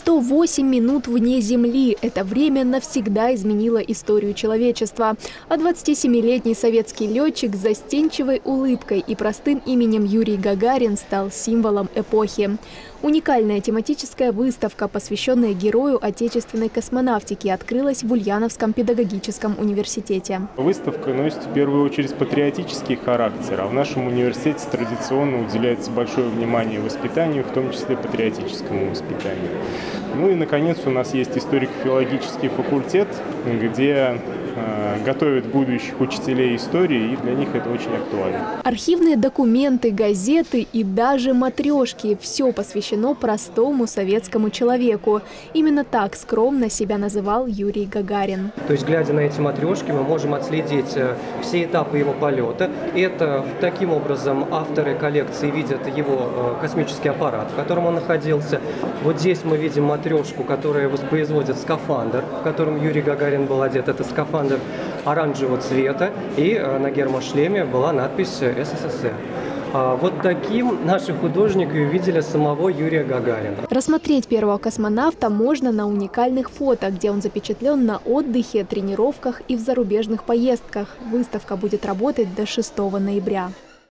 108 минут вне Земли. Это время навсегда изменило историю человечества. А 27-летний советский летчик с застенчивой улыбкой и простым именем Юрий Гагарин стал символом эпохи. Уникальная тематическая выставка, посвященная герою отечественной космонавтики, открылась в Ульяновском педагогическом университете. Выставка носит в первую очередь патриотический характер, а в нашем университете традиционно уделяется большое внимание воспитанию, в том числе патриотическому воспитанию. Ну и, наконец, у нас есть историко-филологический факультет, где готовят будущих учителей истории, и для них это очень актуально. Архивные документы, газеты и даже матрешки – все посвящено простому советскому человеку. Именно так скромно себя называл Юрий Гагарин. То есть, глядя на эти матрешки, мы можем отследить все этапы его полета. Это таким образом авторы коллекции видят его космический аппарат, в котором он находился. Вот здесь мы видим матрешку, которая воспроизводит скафандр, в котором Юрий Гагарин был одет. Это скафандр оранжевого цвета, и на гермошлеме была надпись «СССР». Вот таким наши художники увидели самого Юрия Гагарина. Рассмотреть первого космонавта можно на уникальных фото, где он запечатлен на отдыхе, тренировках и в зарубежных поездках. Выставка будет работать до 6 ноября.